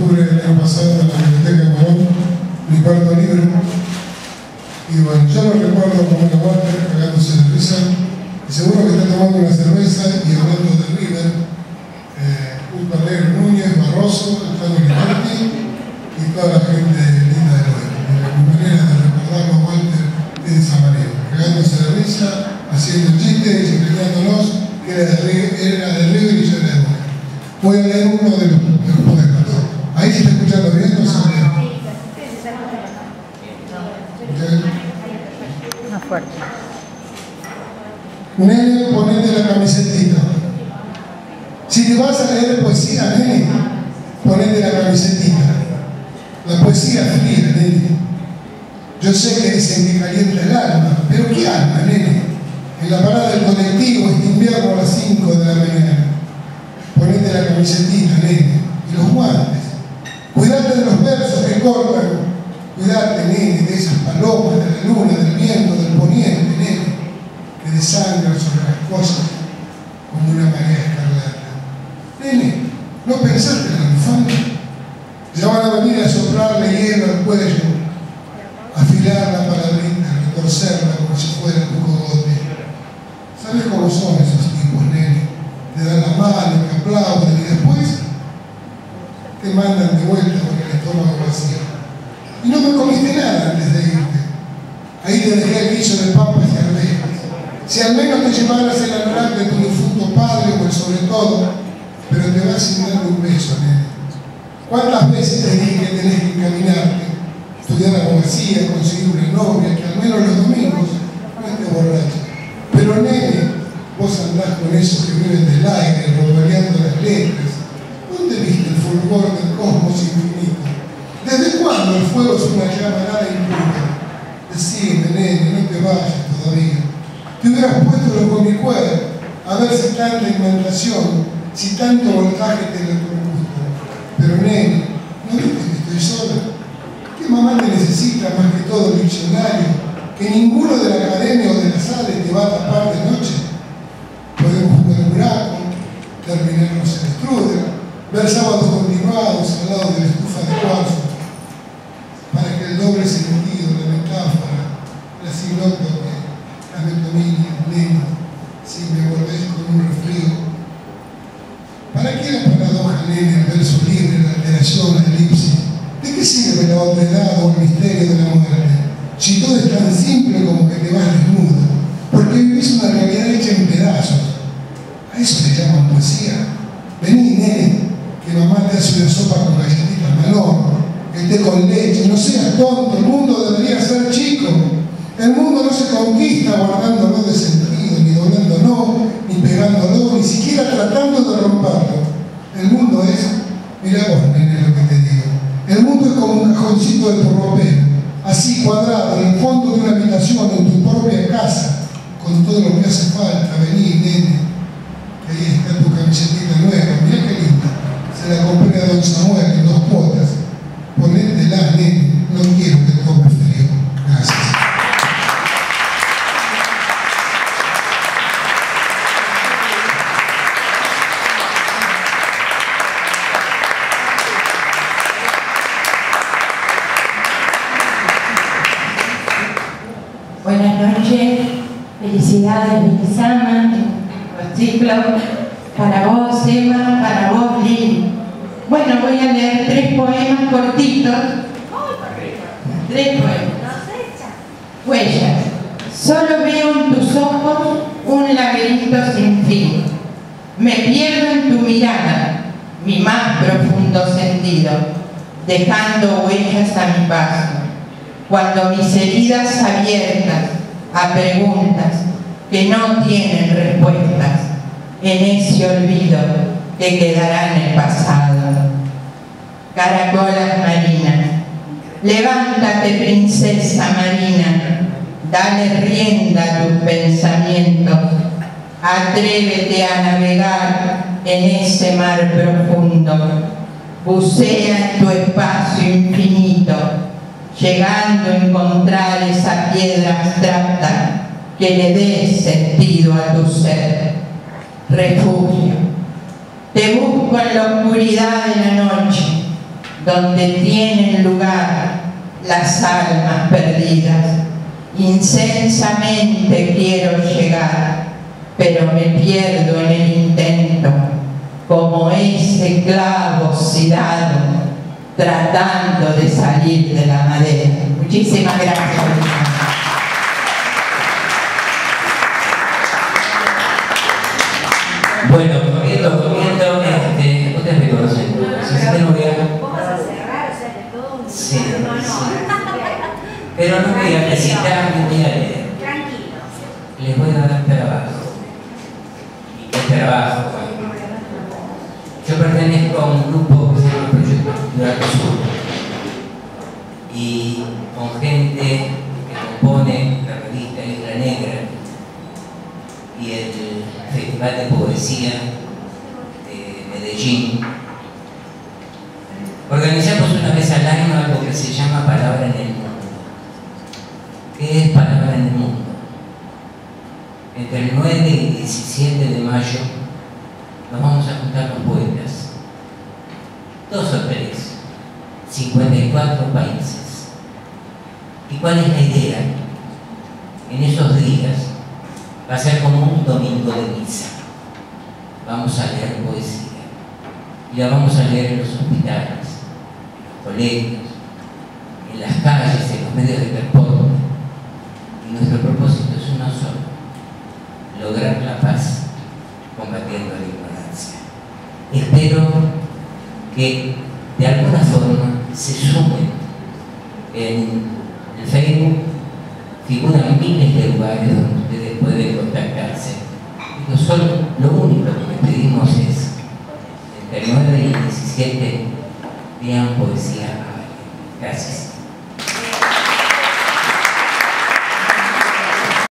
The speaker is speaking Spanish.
octubre del año pasado en la Biblioteca de Morón, mi cuarto libro. Y bueno, yo lo recuerdo como una Walter cagándose de risa, y seguro que está tomando una cerveza y hablando de River, Ulpa Alegre Núñez, Barroso, Alfredo Guilherme y toda la gente linda del oeste. Mi manera de recordarlo a Walter es de esa manera, cagándose de risa, haciendo chistes y engañándonos que era de River y yo era de Boca. Voy a leer uno de los poemas. Ahí se está escuchando bien, no se lee. Más fuerte. Nene, ponete la camisetita. Si te vas a leer poesía, nene, ponete la camisetita. La poesía es fría, nene. Yo sé que dicen que calienta el alma, pero ¿qué alma, nene? En la parada del colectivo este invierno a las 5 de la mañana. Ponete la camisetita, nene, y los guantes. Cuidate de los versos que cortan. Cuidate, nene, de esas palomas, de la luna, del viento, del poniente, nene, que desangran sobre las cosas como una marea escarlata. Nene, ¿no pensaste en la infamia? Ya van a venir a soplarle hielo al cuello, afilar la palabrita, retorcerla como si fuera tu cogote. ¿Sabes cómo son esos tipos, nene? Te dan la mano, te aplauden y después te mandan de vuelta con el estómago vacío. Y no me comiste nada antes de irte. Ahí te dejé el guiso de papas y arvejas. Si al menos te llevaras el anorak de tu difunto padre o el sobre todo, pero te vas sin darle un beso, nene. ¿Cuántas veces te dije que tenés que encaminarte, estudiar abogacía, conseguir una novia, que al menos los domingos no esté borracha? Pero nene, vos andás con esos que viven del aire, rodoleando las letras. ¿Dónde viste el fulgor del cosmos infinito? ¿Desde cuándo el fuego es una llamarada impura? Decime, nene, no te vayas todavía. Te hubieras puesto los gomicueros a ver si tanta inundación, si tanto voltaje te electrocuta. Pero nene, ¿no viste que estoy sola? ¿Qué mamá te necesita más que todo el diccionario? Que ninguno de la academia o de la sala te va a tapar de noche. Podemos jugar al buraco, terminarnos el strudel, ver sábados continuados al lado de la estufa de cuarzo, para que el doble sentido, la metáfora, la sinótope, la metonimia, nene, si me volvés con un resfrío. ¿Para qué la paradoja, nene, el verso libre, la alteración, la elipsis? ¿De qué sirve la otredad o el misterio de la muerte? Si todo es tan simple como que te vas desnudo, porque vivís una realidad hecha en pedazos. A eso le llaman poesía. Vení, nene, que mamá te hace una sopa con galletitas malón, el té con leche, no seas tonto, el mundo debería ser chico. El mundo no se conquista guardándolo de sentido, ni doblándolo, ni pegándolo, ni siquiera tratando de romperlo. El mundo es, mirá vos, nene, lo que te digo. El mundo es como un cajoncito de porropero, así cuadrado, en el fondo de una habitación, en tu propia casa, con todo lo que hace falta. Vení, nene, que ahí está tu camisetita nueva, mirá qué linda. Se la compré a don Samuel en 2 cuotas. Ponétela, nene, no quiero que tome frío. Gracias. Buenas noches, felicidades, Lizama, los ciclos, para vos, Emma, para vos, Lili. Bueno, voy a leer 3 poemas cortitos. 3 poemas. Huellas. Solo veo en tus ojos un laberinto sin fin. Me pierdo en tu mirada, mi más profundo sentido, dejando huellas a mi paso. Cuando mis heridas abiertas a preguntas que no tienen respuestas, en ese olvido que quedará en el pasado. Caracolas marinas, levántate, princesa marina, dale rienda a tus pensamientos, atrévete a navegar en ese mar profundo, bucea en tu espacio infinito, llegando a encontrar esa piedra abstracta que le dé sentido a tu ser. Refugio. Te busco en la oscuridad de la noche, donde tienen lugar las almas perdidas. Incensamente quiero llegar, pero me pierdo en el intento, como ese clavo oxidado tratando de salir de la madera. Muchísimas gracias. Bueno, comiendo, ustedes me conocen. Si se te novia. ¿Vos vas a cerrar? O sea, de todo un... Sí, No, sí. Pero no voy a recitar ni voy a leer. Tranquilo. Les voy a dar trabajo. ¿Y qué trabajo? Yo pertenezco a un grupo que se llama Proyecto Cultural Sur. Y con gente que compone la revista Isla Negra y el Festival de Poesía de Medellín, organizamos una vez al año algo que se llama Palabra en el Mundo. ¿Qué es Palabra en el Mundo? Entre el 9 y 17 de mayo nos vamos a juntar los poetas, 2 o 3, 54 países. ¿Y cuál es la idea? En esos días va a ser como un domingo de misa. Vamos a leer poesía y la vamos a leer en los hospitales, en los colegios, en las calles, en los medios de transporte. Y nuestro propósito es uno solo: lograr la paz combatiendo la ignorancia. Espero que de alguna forma se sumen. En el Facebook figuran miles de lugares donde ustedes pueden contactarse. Y lo único que les pedimos es, entre el 9 y el 17, lean poesía. Gracias.